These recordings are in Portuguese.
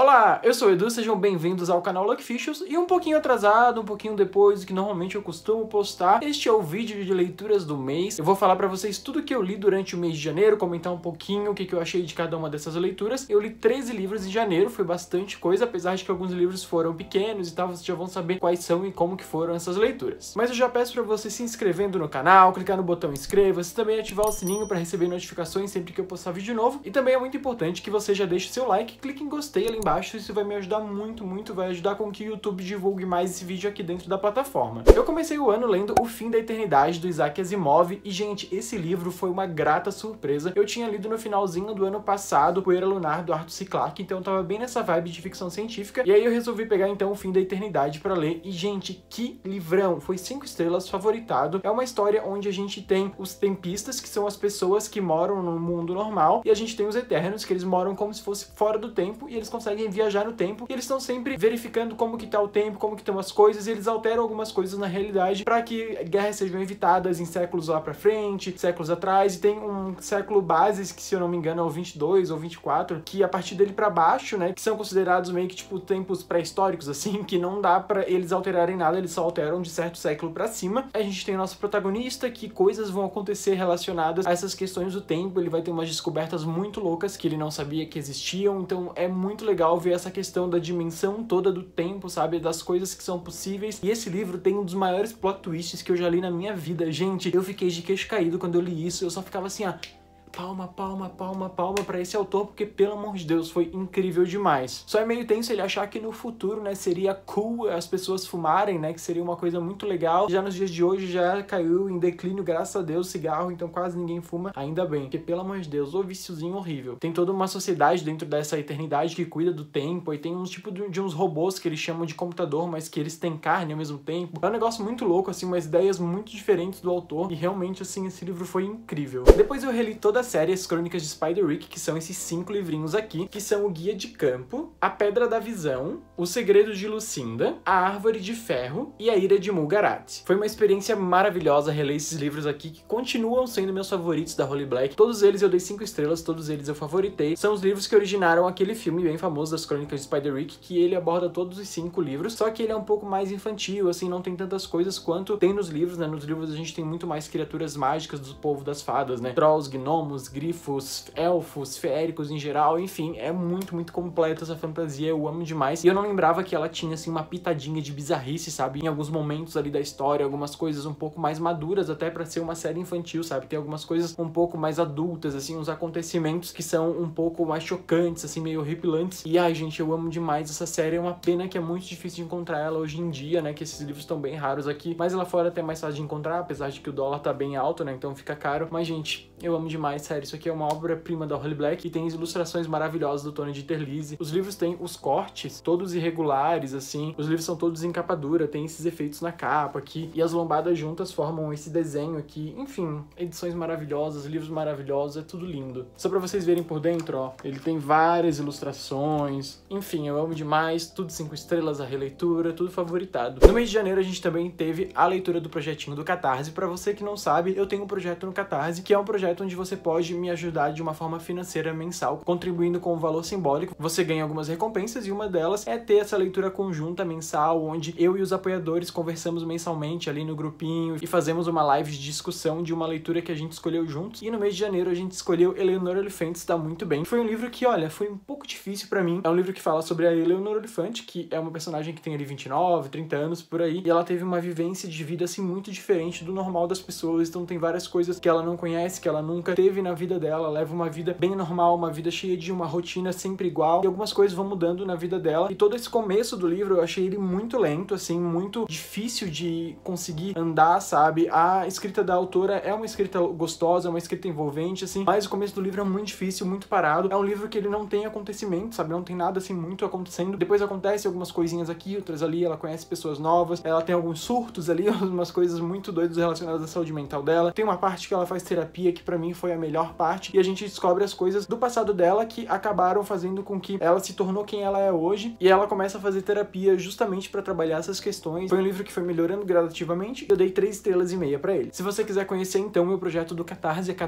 Olá, eu sou o Edu, sejam bem-vindos ao canal Lucky Fichos e um pouquinho atrasado, um pouquinho depois do que normalmente eu costumo postar, este é o vídeo de leituras do mês. Eu vou falar pra vocês tudo que eu li durante o mês de janeiro, comentar um pouquinho o que eu achei de cada uma dessas leituras. Eu li 13 livros em janeiro, foi bastante coisa, apesar de que alguns livros foram pequenos e tal, vocês já vão saber quais são e como que foram essas leituras. Mas eu já peço pra você se inscrevendo no canal, clicar no botão inscreva-se, também ativar o sininho pra receber notificações sempre que eu postar vídeo novo. E também é muito importante que você já deixe o seu like, clique em gostei ali embaixo, isso vai me ajudar muito, vai ajudar com que o YouTube divulgue mais esse vídeo aqui dentro da plataforma. Eu comecei o ano lendo O Fim da Eternidade, do Isaac Asimov, e gente, esse livro foi uma grata surpresa. Eu tinha lido no finalzinho do ano passado Poeira Lunar, do Arthur C. Clarke, então eu tava bem nessa vibe de ficção científica, e aí eu resolvi pegar então O Fim da Eternidade pra ler, e gente, que livrão! Foi 5 estrelas, favoritado. É uma história onde a gente tem os tempistas, que são as pessoas que moram no mundo normal, e a gente tem os Eternos, que eles moram como se fosse fora do tempo, e eles conseguem viajar no tempo, e eles estão sempre verificando como que tá o tempo, como que estão as coisas, e eles alteram algumas coisas na realidade para que guerras sejam evitadas em séculos lá pra frente, séculos atrás, e tem um século base, que se eu não me engano é o 22 ou 24, que a partir dele pra baixo, né, que são considerados meio que tipo tempos pré-históricos, assim, que não dá pra eles alterarem nada, eles só alteram de certo século pra cima. A gente tem o nosso protagonista, que coisas vão acontecer relacionadas a essas questões do tempo, ele vai ter umas descobertas muito loucas que ele não sabia que existiam, então é muito legal ver essa questão da dimensão toda do tempo, sabe, das coisas que são possíveis. E esse livro tem um dos maiores plot twists que eu já li na minha vida. Gente, eu fiquei de queixo caído quando eu li isso, eu só ficava assim, palma pra esse autor, porque, pelo amor de Deus, foi incrível demais. Só é meio tenso ele achar que no futuro, né, seria cool as pessoas fumarem, né, que seria uma coisa muito legal. Já nos dias de hoje já caiu em declínio, graças a Deus, cigarro, então quase ninguém fuma, ainda bem, porque, pelo amor de Deus, o viciozinho horrível. Tem toda uma sociedade dentro dessa eternidade que cuida do tempo, e tem uns tipo de uns robôs que eles chamam de computador, mas que eles têm carne ao mesmo tempo. É um negócio muito louco, assim, umas ideias muito diferentes do autor, e realmente, assim, esse livro foi incrível. Depois eu reli toda série As Crônicas de Spider-Rick, que são esses 5 livrinhos aqui, que são o Guia de Campo, A Pedra da Visão, O Segredo de Lucinda, A Árvore de Ferro e A Ira de Mulgarat. Foi uma experiência maravilhosa reler esses livros aqui, que continuam sendo meus favoritos da Holly Black. Todos eles eu dei 5 estrelas, todos eles eu favoritei. São os livros que originaram aquele filme bem famoso das Crônicas de Spider-Rick, que ele aborda todos os 5 livros, só que ele é um pouco mais infantil, assim, não tem tantas coisas quanto tem nos livros, né? Nos livros a gente tem muito mais criaturas mágicas do povo das fadas, né? Trolls, gnomos, grifos, elfos, feéricos em geral, enfim, é muito completa essa fantasia, eu amo demais. E eu não lembrava que ela tinha, assim, uma pitadinha de bizarrice, sabe? Em alguns momentos ali da história, algumas coisas um pouco mais maduras, até pra ser uma série infantil, sabe? Tem algumas coisas um pouco mais adultas, assim, uns acontecimentos que são um pouco mais chocantes, assim, meio horripilantes. E, ai, gente, eu amo demais essa série. É uma pena que é muito difícil de encontrar ela hoje em dia, né? Que esses livros estão bem raros aqui. Mas lá fora é até mais fácil de encontrar, apesar de que o dólar tá bem alto, né? Então fica caro. Mas, gente, eu amo demais, sério. Isso aqui é uma obra-prima da Holly Black e tem ilustrações maravilhosas do Tony Terlizzi. Os livros têm os cortes todos irregulares, assim. Os livros são todos em capa dura, tem esses efeitos na capa aqui. E as lombadas juntas formam esse desenho aqui. Enfim, edições maravilhosas, livros maravilhosos, é tudo lindo. Só pra vocês verem por dentro, ó. Ele tem várias ilustrações. Enfim, eu amo demais. Tudo 5 estrelas, a releitura, tudo favoritado. No mês de janeiro a gente também teve a leitura do projetinho do Catarse. Pra você que não sabe, eu tenho um projeto no Catarse, que é um projeto onde você pode me ajudar de uma forma financeira mensal, contribuindo com um valor simbólico. Você ganha algumas recompensas e uma delas é ter essa leitura conjunta mensal, onde eu e os apoiadores conversamos mensalmente ali no grupinho e fazemos uma live de discussão de uma leitura que a gente escolheu juntos. E no mês de janeiro a gente escolheu Eleanor Oliphant, está muito bem. Foi um livro que, olha, foi um pouco difícil pra mim. É um livro que fala sobre a Eleanor Oliphant, que é uma personagem que tem ali 29, 30 anos por aí, e ela teve uma vivência de vida assim muito diferente do normal das pessoas. Então tem várias coisas que ela não conhece, que ela nunca teve na vida dela, leva uma vida bem normal, uma vida cheia de uma rotina sempre igual, e algumas coisas vão mudando na vida dela. E todo esse começo do livro eu achei ele muito lento, assim, muito difícil de conseguir andar, sabe? A escrita da autora é uma escrita gostosa, é uma escrita envolvente, assim, mas o começo do livro é muito difícil, muito parado. É um livro que ele não tem acontecimento, sabe? Não tem nada, assim, muito acontecendo. Depois acontece algumas coisinhas aqui, outras ali, ela conhece pessoas novas, ela tem alguns surtos ali, umas coisas muito doidas relacionadas à saúde mental dela. Tem uma parte que ela faz terapia que pra mim foi a melhor parte, e a gente descobre as coisas do passado dela que acabaram fazendo com que ela se tornou quem ela é hoje, e ela começa a fazer terapia justamente pra trabalhar essas questões. Foi um livro que foi melhorando gradativamente, eu dei 3,5 estrelas pra ele. Se você quiser conhecer então meu projeto do Catarse, é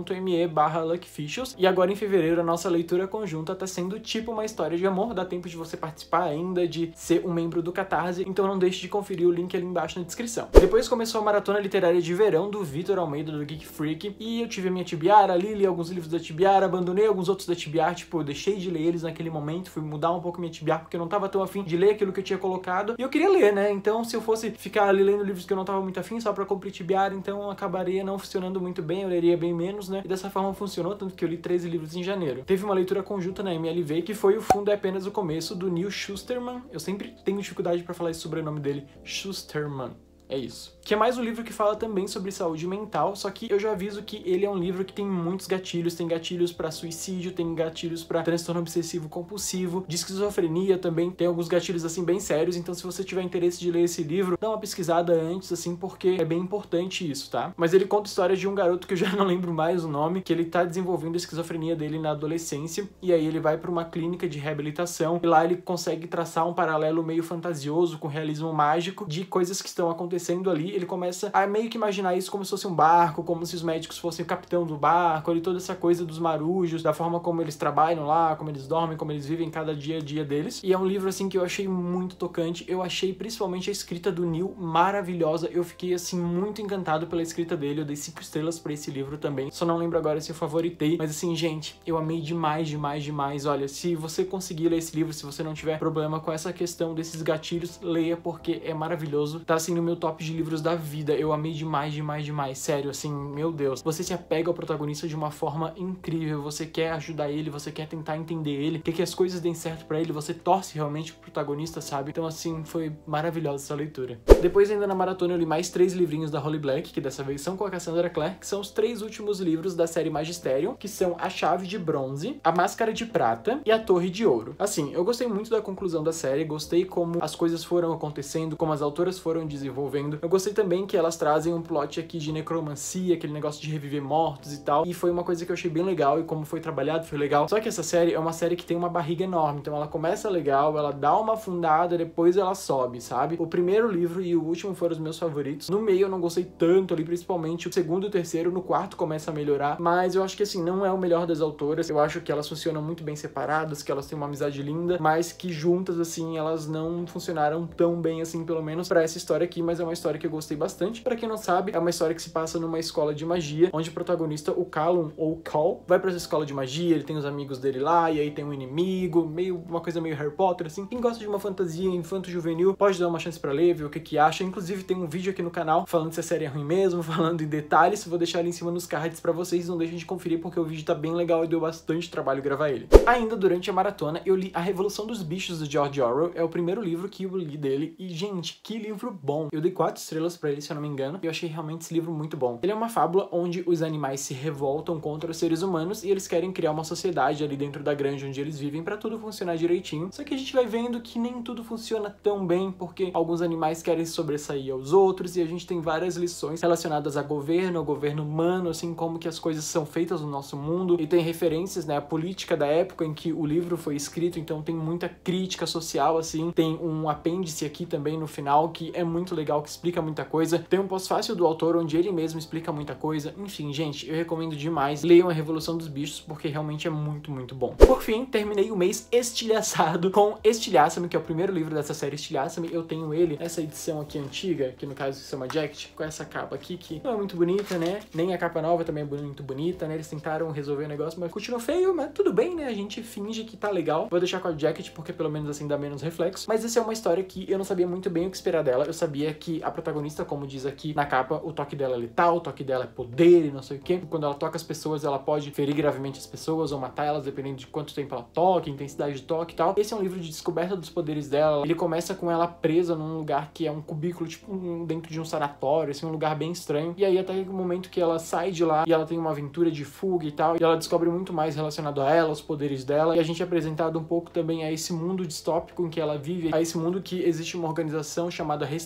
catarse.me/LuckyFishes, e agora em fevereiro a nossa leitura conjunta tá sendo tipo uma história de amor, dá tempo de você participar ainda, de ser um membro do Catarse, então não deixe de conferir o link ali embaixo na descrição. Depois começou a maratona literária de verão do Vitor Almeida, do Geek Freak, e eu tive a minha TBR ali, li alguns livros da TBR, abandonei alguns outros da TBR, tipo, eu deixei de ler eles naquele momento, fui mudar um pouco minha TBR porque eu não tava tão afim de ler aquilo que eu tinha colocado, e eu queria ler, né? Então se eu fosse ficar ali lendo livros que eu não tava muito afim só pra cumprir TBR, então acabaria não funcionando muito bem, eu leria bem menos, né? E dessa forma funcionou, tanto que eu li 13 livros em janeiro. Teve uma leitura conjunta na MLV, que foi O Fundo é Apenas o Começo, do Neil Shusterman. Eu sempre tenho dificuldade pra falar esse sobrenome dele, Shusterman. É isso. Que é mais um livro que fala também sobre saúde mental, só que eu já aviso que ele é um livro que tem muitos gatilhos, tem gatilhos pra suicídio, tem gatilhos pra transtorno obsessivo compulsivo, de esquizofrenia também, tem alguns gatilhos assim bem sérios, então se você tiver interesse de ler esse livro, dá uma pesquisada antes, assim, porque é bem importante isso, tá? Mas ele conta histórias de um garoto que eu já não lembro mais o nome, que ele tá desenvolvendo a esquizofrenia dele na adolescência, e aí ele vai pra uma clínica de reabilitação, e lá ele consegue traçar um paralelo meio fantasioso, com realismo mágico, de coisas que estão acontecendo ali. Ele começa a meio que imaginar isso como se fosse um barco, como se os médicos fossem o capitão do barco, ali toda essa coisa dos marujos, da forma como eles trabalham lá, como eles dormem, como eles vivem cada dia a dia deles. E é um livro, assim, que eu achei muito tocante. Eu achei principalmente a escrita do Neil maravilhosa. Eu fiquei, assim, muito encantado pela escrita dele. Eu dei 5 estrelas pra esse livro também. Só não lembro agora se eu favoritei, mas assim, gente, eu amei demais, demais, demais. Olha, se você conseguir ler esse livro, se você não tiver problema com essa questão desses gatilhos, leia, porque é maravilhoso. Tá, assim, no meu top de livros da vida. Eu amei demais, demais, demais. Sério, assim, meu Deus. Você se apega ao protagonista de uma forma incrível. Você quer ajudar ele, você quer tentar entender ele, quer que as coisas deem certo pra ele, você torce realmente pro protagonista, sabe? Então, assim, foi maravilhosa essa leitura. Depois, ainda na maratona, eu li mais 3 livrinhos da Holly Black, que dessa vez são com a Cassandra Clare, que são os 3 últimos livros da série Magisterium, que são A Chave de Bronze, A Máscara de Prata e A Torre de Ouro. Assim, eu gostei muito da conclusão da série, gostei como as coisas foram acontecendo, como as autoras foram desenvolvendo. Eu gostei também que elas trazem um plot aqui de necromancia, aquele negócio de reviver mortos e tal, e foi uma coisa que eu achei bem legal, e como foi trabalhado foi legal. Só que essa série é uma série que tem uma barriga enorme, então ela começa legal, ela dá uma afundada, depois ela sobe, sabe? O primeiro livro e o último foram os meus favoritos. No meio eu não gostei tanto ali, principalmente o segundo e o terceiro. No quarto começa a melhorar, mas eu acho que assim, não é o melhor das autoras. Eu acho que elas funcionam muito bem separadas, que elas têm uma amizade linda, mas que juntas, assim, elas não funcionaram tão bem assim, pelo menos pra essa história aqui, mas é uma história que eu gostei bastante. Pra quem não sabe, é uma história que se passa numa escola de magia, onde o protagonista, o Callum, ou Cal, vai pra essa escola de magia, ele tem os amigos dele lá, e aí tem um inimigo, uma coisa meio Harry Potter, assim. Quem gosta de uma fantasia infanto-juvenil, pode dar uma chance pra ler, ver o que acha. Inclusive, tem um vídeo aqui no canal falando se a série é ruim mesmo, falando em detalhes. Vou deixar ali em cima nos cards pra vocês, não deixem de conferir, porque o vídeo tá bem legal e deu bastante trabalho gravar ele. Ainda durante a maratona, eu li A Revolução dos Bichos, do George Orwell. É o primeiro livro que eu li dele, e, gente, que livro bom! Eu dei 4 estrelas pra ele, se eu não me engano, e eu achei realmente esse livro muito bom. Ele é uma fábula onde os animais se revoltam contra os seres humanos, e eles querem criar uma sociedade ali dentro da granja onde eles vivem pra tudo funcionar direitinho. Só que a gente vai vendo que nem tudo funciona tão bem, porque alguns animais querem se sobressair aos outros, e a gente tem várias lições relacionadas ao governo humano, assim, como que as coisas são feitas no nosso mundo, e tem referências, né, à política da época em que o livro foi escrito, então tem muita crítica social, assim. Tem um apêndice aqui também no final, que é muito legal, que explica muita coisa. Tem um pós-fácil do autor, onde ele mesmo explica muita coisa. Enfim, gente, eu recomendo demais. Leiam A Revolução dos Bichos, porque realmente é muito, muito bom. Por fim, terminei o mês estilhaçado com Estilhaça-me, que é o primeiro livro dessa série Estilhaça-me. Eu tenho ele, essa edição aqui antiga, que no caso se chama Jacket, com essa capa aqui, que não é muito bonita, né? Nem a capa nova também é muito bonita, né? Eles tentaram resolver o negócio, mas continua feio, mas tudo bem, né? A gente finge que tá legal. Vou deixar com a Jacket, porque pelo menos assim dá menos reflexo. Mas essa é uma história que eu não sabia muito bem o que esperar dela. Eu sabia que a protagonista, como diz aqui na capa, o toque dela é letal, o toque dela é poder e não sei o que. Quando ela toca as pessoas, ela pode ferir gravemente as pessoas ou matar elas, dependendo de quanto tempo ela toca, intensidade de toque e tal. Esse é um livro de descoberta dos poderes dela. Ele começa com ela presa num lugar que é um cubículo, tipo dentro de um sanatório, assim, um lugar bem estranho. E aí até o momento que ela sai de lá e ela tem uma aventura de fuga e tal, e ela descobre muito mais relacionado a ela, os poderes dela, e a gente é apresentado um pouco também a esse mundo distópico em que ela vive, a esse mundo que existe uma organização chamada Restabelecimento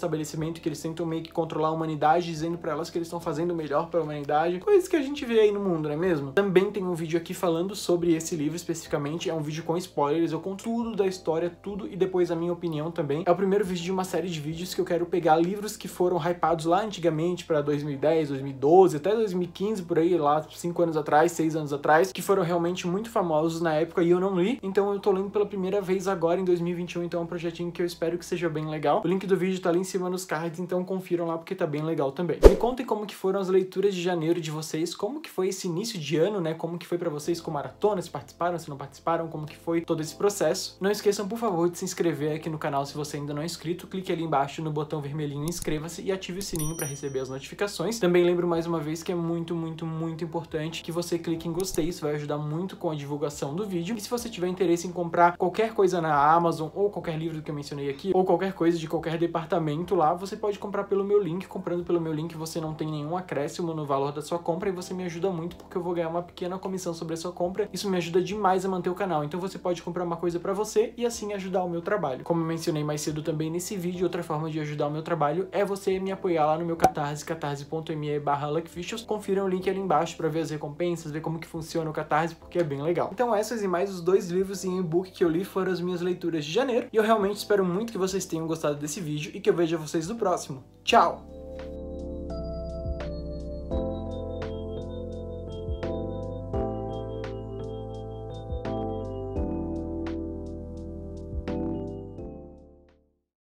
momento que eles tentam meio que controlar a humanidade, dizendo pra elas que eles estão fazendo o melhor pra humanidade, coisas que a gente vê aí no mundo, não é mesmo? Também tem um vídeo aqui falando sobre esse livro especificamente, é um vídeo com spoilers, eu conto tudo da história, tudo, e depois a minha opinião também. É o primeiro vídeo de uma série de vídeos que eu quero pegar livros que foram hypados lá antigamente, pra 2010, 2012, até 2015, por aí, lá 5 anos atrás, 6 anos atrás, que foram realmente muito famosos na época e eu não li, então eu tô lendo pela primeira vez agora em 2021, então é um projetinho que eu espero que seja bem legal. O link do vídeo tá ali em cima nos cards, então confiram lá porque tá bem legal também. Me contem como que foram as leituras de janeiro de vocês, como que foi esse início de ano, né, como que foi pra vocês com maratona, se participaram, se não participaram, como que foi todo esse processo. Não esqueçam, por favor, de se inscrever aqui no canal se você ainda não é inscrito, clique ali embaixo no botão vermelhinho inscreva-se e ative o sininho pra receber as notificações. Também lembro mais uma vez que é muito importante que você clique em gostei, isso vai ajudar muito com a divulgação do vídeo. E se você tiver interesse em comprar qualquer coisa na Amazon, ou qualquer livro que eu mencionei aqui, ou qualquer coisa de qualquer departamento lá, você pode comprar pelo meu link. Comprando pelo meu link você não tem nenhum acréscimo no valor da sua compra e você me ajuda muito porque eu vou ganhar uma pequena comissão sobre a sua compra. Isso me ajuda demais a manter o canal, então você pode comprar uma coisa pra você e assim ajudar o meu trabalho. Como eu mencionei mais cedo também nesse vídeo, outra forma de ajudar o meu trabalho é você me apoiar lá no meu Catarse, catarse.me/luckficials. Confiram o link ali embaixo pra ver as recompensas, ver como que funciona o Catarse, porque é bem legal. Então essas e mais os 2 livros em e-book que eu li foram as minhas leituras de janeiro, e eu realmente espero muito que vocês tenham gostado desse vídeo e que eu veja vocês no próximo. Tchau!